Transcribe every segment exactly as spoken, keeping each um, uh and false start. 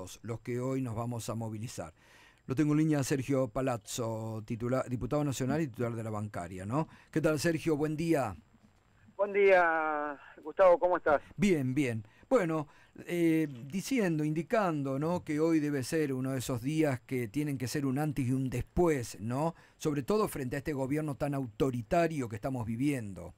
todos los que hoy nos vamos a movilizar. Lo tengo en línea a Sergio Palazzo, titular, diputado nacional y titular de la bancaria, ¿no? ¿Qué tal, Sergio? Buen día. Buen día, Gustavo, ¿cómo estás? Bien, bien. Bueno, eh, diciendo, indicando, ¿no?, que hoy debe ser uno de esos días que tienen que ser un antes y un después, ¿no? Sobre todo frente a este gobierno tan autoritario que estamos viviendo.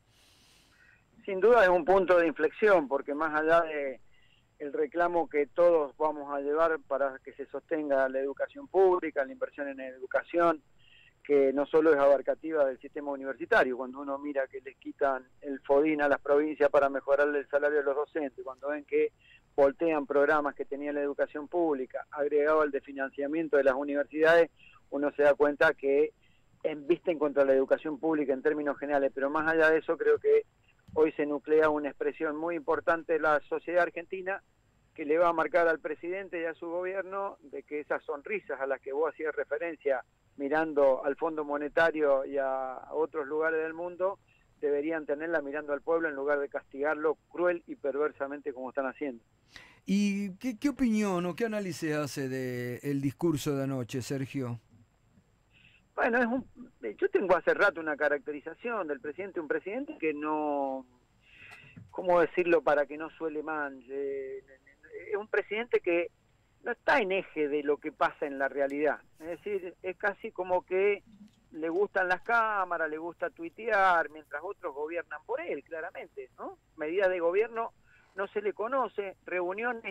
Sin duda es un punto de inflexión, porque más allá de el reclamo que todos vamos a llevar para que se sostenga la educación pública, la inversión en educación, que no solo es abarcativa del sistema universitario, cuando uno mira que les quitan el FODIN a las provincias para mejorarle el salario de los docentes, cuando ven que voltean programas que tenía la educación pública, agregado al de financiamiento de las universidades, uno se da cuenta que embisten contra la educación pública en términos generales, pero más allá de eso creo que hoy se nuclea una expresión muy importante de la sociedad argentina que le va a marcar al presidente y a su gobierno de que esas sonrisas a las que vos hacías referencia mirando al Fondo Monetario y a otros lugares del mundo, deberían tenerla mirando al pueblo en lugar de castigarlo cruel y perversamente como están haciendo. ¿Y qué, qué opinión o qué análisis hace del discurso de anoche, Sergio? Bueno, es un, yo tengo hace rato una caracterización del presidente, un presidente que no, ¿cómo decirlo para que no suele manche? Es un presidente que no está en eje de lo que pasa en la realidad. Es decir, es casi como que le gustan las cámaras, le gusta tuitear, mientras otros gobiernan por él, claramente, ¿no? Medidas de gobierno no se le conoce, reuniones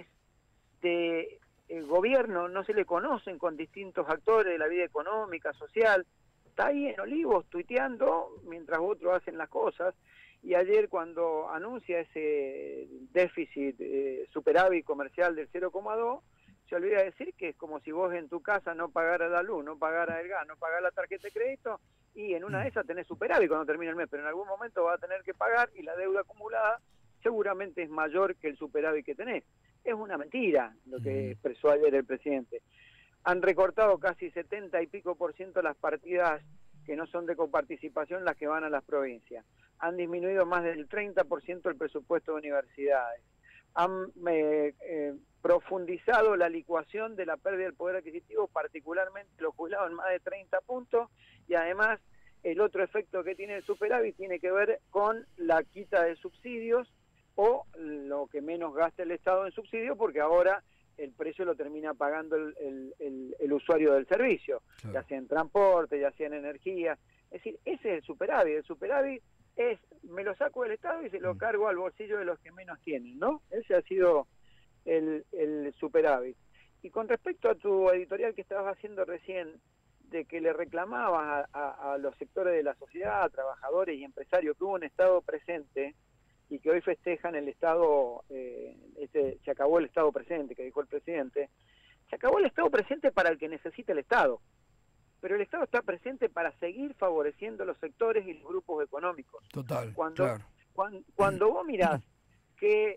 de eh, gobierno no se le conocen con distintos actores de la vida económica, social. Está ahí en Olivos tuiteando mientras otros hacen las cosas. Y ayer cuando anuncia ese déficit, eh, superávit comercial del cero coma dos, se olvida decir que es como si vos en tu casa no pagaras la luz, no pagaras el gas, no pagaras la tarjeta de crédito, y en una de esas tenés superávit cuando termine el mes, pero en algún momento vas a tener que pagar y la deuda acumulada seguramente es mayor que el superávit que tenés. Es una mentira lo que expresó ayer el presidente. Han recortado casi setenta y pico por ciento las partidas que no son de coparticipación, las que van a las provincias. Han disminuido más del treinta por ciento el presupuesto de universidades. Han eh, eh, profundizado la licuación de la pérdida del poder adquisitivo, particularmente los jubilados, en más de treinta puntos, y además el otro efecto que tiene el superávit tiene que ver con la quita de subsidios o lo que menos gasta el Estado en subsidios, porque ahora el precio lo termina pagando el, el, el, el usuario del servicio, claro, ya sea en transporte, ya sea en energía. Es decir, ese es el superávit. El superávit es, me lo saco del Estado y se lo cargo al bolsillo de los que menos tienen, ¿no? Ese ha sido el, el superávit. Y con respecto a tu editorial que estabas haciendo recién, de que le reclamabas a, a, a los sectores de la sociedad, a trabajadores y empresarios, que hubo un Estado presente y que hoy festejan el Estado, eh, este, se acabó el Estado presente, que dijo el presidente, se acabó el Estado presente para el que necesita el Estado, pero el Estado está presente para seguir favoreciendo los sectores y los grupos económicos. Total, cuando, claro. Cuando, cuando vos mirás que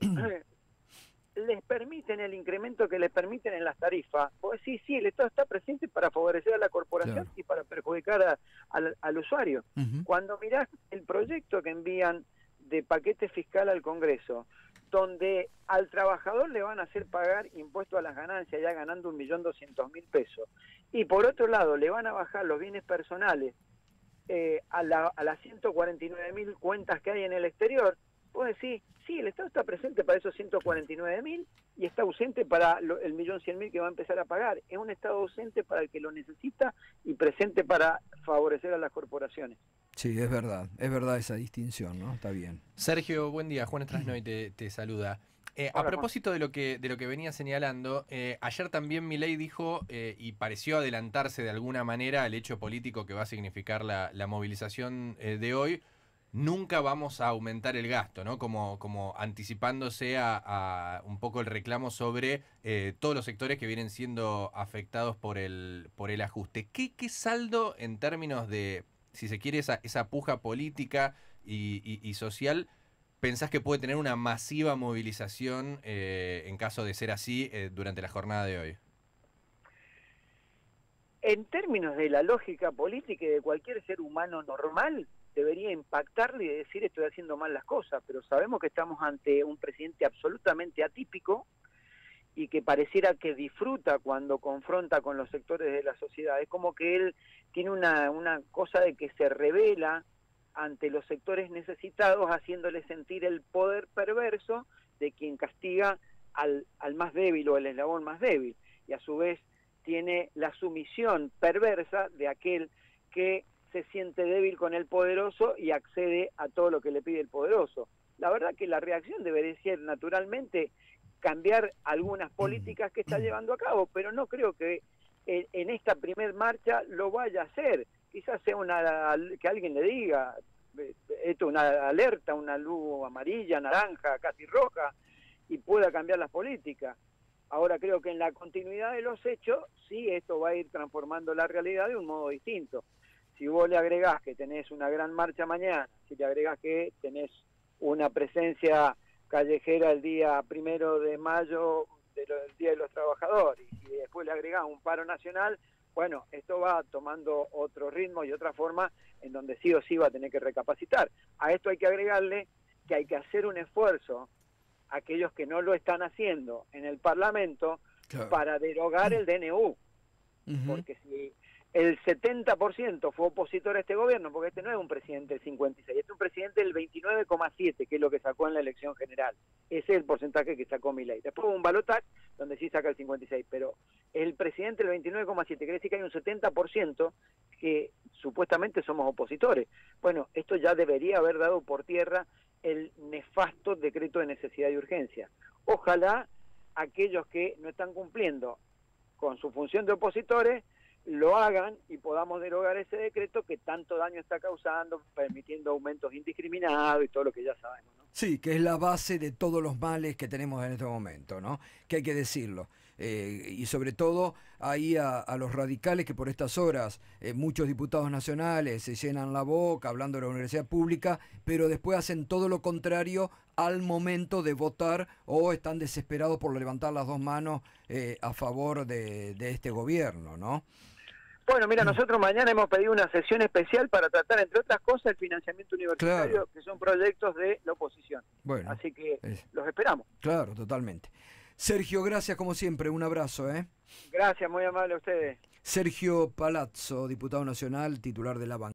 les permiten el incremento que les permiten en las tarifas, vos decís, sí, el Estado está presente para favorecer a la corporación, claro, y para perjudicar a, al, al usuario. Uh-huh. Cuando mirás el proyecto que envían de paquete fiscal al Congreso, donde al trabajador le van a hacer pagar impuesto a las ganancias ya ganando un millón doscientos mil pesos, y por otro lado le van a bajar los bienes personales eh, a, la, a las ciento cuarenta y nueve mil cuentas que hay en el exterior, vos decís, sí, el Estado está presente para esos ciento cuarenta y nueve mil y está ausente para lo, el millón cien mil que va a empezar a pagar. Es un Estado ausente para el que lo necesita y presente para favorecer a las corporaciones. Sí, es verdad, es verdad esa distinción, ¿no? Está bien. Sergio, buen día. Juan Strasnoy te, te saluda. Eh, Hola, a propósito Juan. de lo que de lo que venía señalando, eh, ayer también Milei dijo, eh, y pareció adelantarse de alguna manera al hecho político que va a significar la, la movilización eh, de hoy, nunca vamos a aumentar el gasto, ¿no? Como, como anticipándose a, a un poco el reclamo sobre eh, todos los sectores que vienen siendo afectados por el, por el ajuste. ¿Qué, qué saldo en términos de, si se quiere, esa, esa puja política y, y, y social, pensás que puede tener una masiva movilización eh, en caso de ser así eh, durante la jornada de hoy? En términos de la lógica política y de cualquier ser humano normal, debería impactarle y decir estoy haciendo mal las cosas, pero sabemos que estamos ante un presidente absolutamente atípico y que pareciera que disfruta cuando confronta con los sectores de la sociedad. Es como que él tiene una, una cosa de que se revela ante los sectores necesitados, haciéndole sentir el poder perverso de quien castiga al, al más débil o el eslabón más débil, y a su vez tiene la sumisión perversa de aquel que se siente débil con el poderoso y accede a todo lo que le pide el poderoso. La verdad que la reacción debería ser naturalmente cambiar algunas políticas que está llevando a cabo, pero no creo que en, en esta primer marcha lo vaya a hacer. Quizás sea una que alguien le diga, esto es una alerta, una luz amarilla, naranja, casi roja, y pueda cambiar las políticas. Ahora creo que en la continuidad de los hechos, sí, esto va a ir transformando la realidad de un modo distinto. Si vos le agregás que tenés una gran marcha mañana, si le agregás que tenés una presencia callejera el día primero de mayo, del Día de los Trabajadores, y después le agregás un paro nacional, bueno, esto va tomando otro ritmo y otra forma en donde sí o sí va a tener que recapacitar. A esto hay que agregarle que hay que hacer un esfuerzo, aquellos que no lo están haciendo en el Parlamento, claro, para derogar el D N U. Uh-huh. Porque si el setenta por ciento fue opositor a este gobierno, porque este no es un presidente del cincuenta y seis, este es un presidente del veintinueve coma siete, que es lo que sacó en la elección general. Ese es el porcentaje que sacó Milei. Después hubo un balotaje donde sí saca el cincuenta y seis, pero el presidente del veintinueve coma siete, quiere decir que hay un setenta por ciento que supuestamente somos opositores. Bueno, esto ya debería haber dado por tierra el nefasto decreto de necesidad y urgencia. Ojalá aquellos que no están cumpliendo con su función de opositores lo hagan y podamos derogar ese decreto que tanto daño está causando, permitiendo aumentos indiscriminados y todo lo que ya sabemos, ¿no? Sí, que es la base de todos los males que tenemos en este momento, ¿no? Que hay que decirlo. Eh, y sobre todo ahí a, a los radicales que por estas horas eh, muchos diputados nacionales se llenan la boca hablando de la universidad pública, pero después hacen todo lo contrario al momento de votar o están desesperados por levantar las dos manos eh, a favor de, de este gobierno, ¿no? Bueno, mira, nosotros mañana hemos pedido una sesión especial para tratar, entre otras cosas, el financiamiento universitario, claro, que son proyectos de la oposición. Bueno, así que es... los esperamos. Claro, totalmente. Sergio, gracias como siempre, un abrazo, ¿eh? Gracias, muy amable a ustedes. Sergio Palazzo, diputado nacional, titular de la banca.